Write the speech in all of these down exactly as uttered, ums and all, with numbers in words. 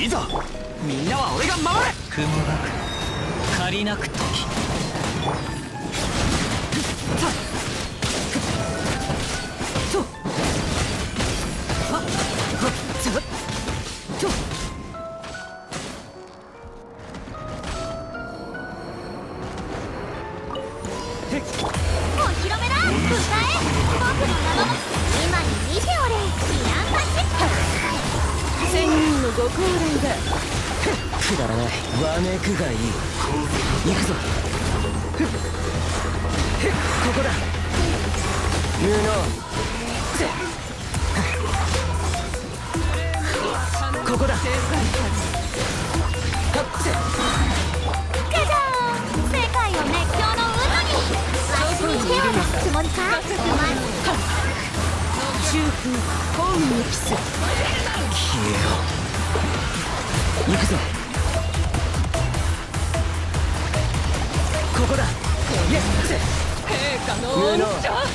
いざみんなは俺が守れ。 雲が借りなく時お披露目だ。歌え、僕の名も今に見ておれ。ビアンパチ千人のご高齢だ。 くだらないわめくがいい。行くぞ。ここだ。無能ここだ。 じゃじゃーん。世界を熱狂の渦に。わしに手を出すつもりか。お前中風ホームにキス。消えろ。行くぞ。ここだ。 陛下の無能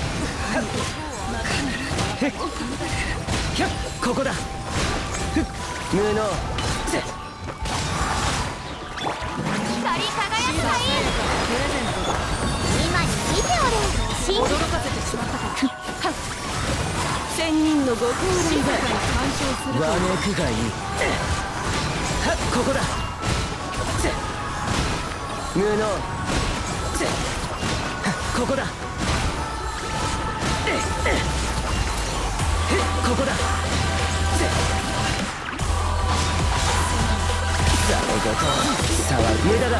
ここだ。無能光り輝くがいい。今に見ておれ。信じ驚かせてしまったか。 千人のご高齢だ。 わめくがいい。ここだ。無能ここだ。ここだ。ざれごと差は無駄だ。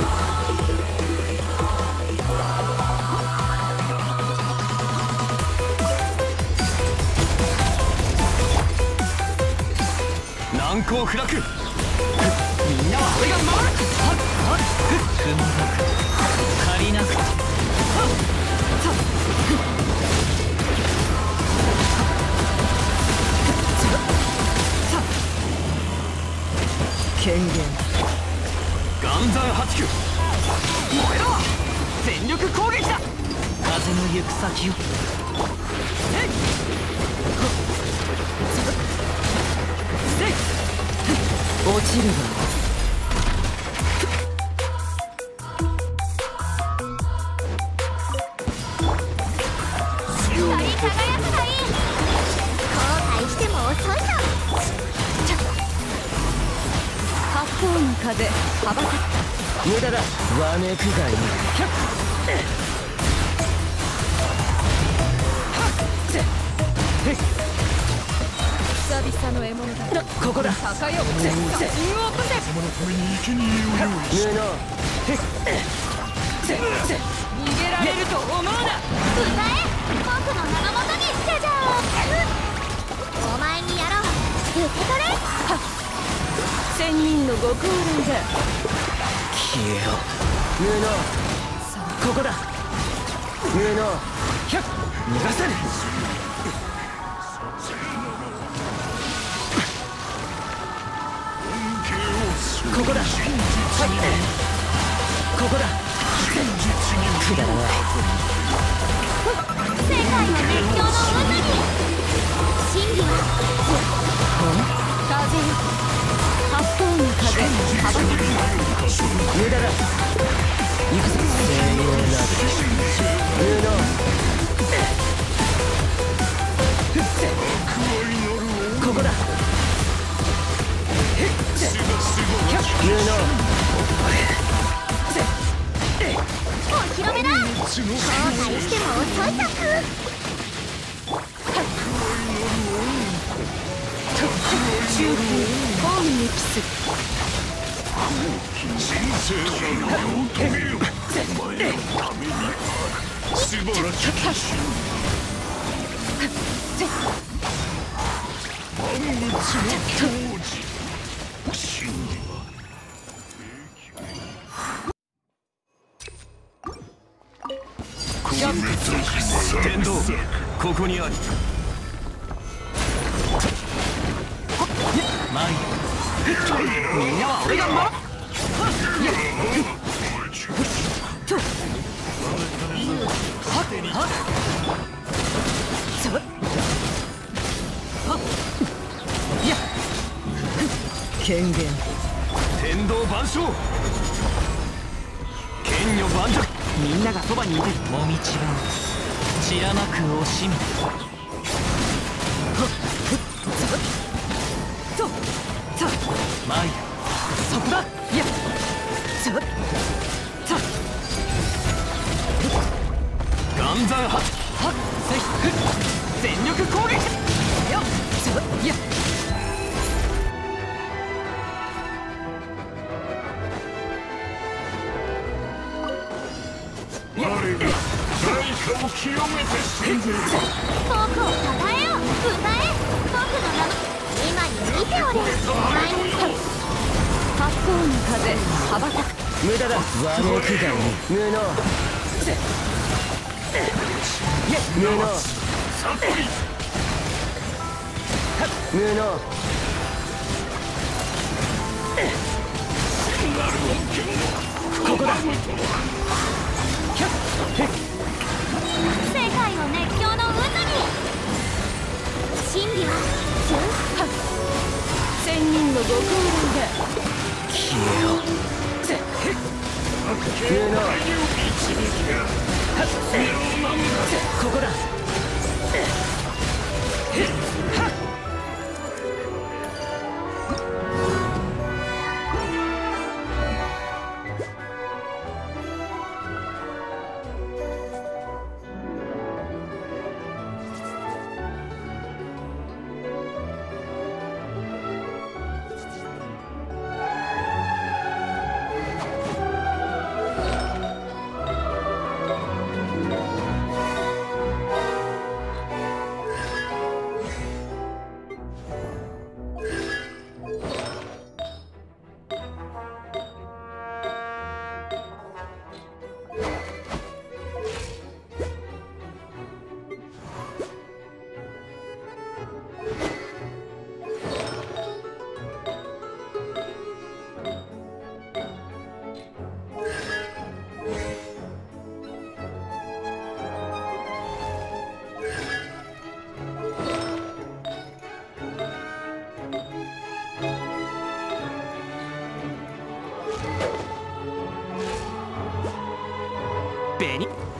難攻不落。みんなは俺が守る。 雲が借りなくて権限岩山八九燃えろ。全力攻撃だ。 風の行く先を。落ちるが光り輝くがいい。後悔しても遅いぞ。 八方の風羽ばたった無駄だ。わめくがいい。 久々の獲物だ。 ここだ。 高いを持って写真を起こせ。 様のために生贄を用意し無能逃げられると思うな。 歌え、僕の名のもとに。じゃじゃーん。お前にやろう。受け取れ。 千人のご高齢だ。消えろ。無能ここだ。無能逃がさぬ。ここだ。ここだ。くだらない世界の熱狂の渦に。真理は風よ。 八方の風羽ばたく無駄だ。行くぞ。精霊など無能ここだ。無能お披露目だ。後悔しても遅いぞ。 中風ホームにキス。 神聖なる世を遂げよ。お前のために素晴らしき真万物の矜持。真理は天道ここにあり。 前みんなは俺が守る。 権限道万象、剣女盤石。みんながそばにいて。 もみちば散らまく惜しみ。とさマイルそこだ。いやささ岩山発。 はっせいふっ全力攻撃。 よっさいや我が代価を清めて死んでいる。 僕を称えよ、歌え。僕の名前、今に見ておれ。 八方の風羽ばたく。無駄だ。和睦外に無能無能無能。ここだ。 世界を熱狂の渦に。真理は純千人のご高齢が消えろ。無能ここだ。 紅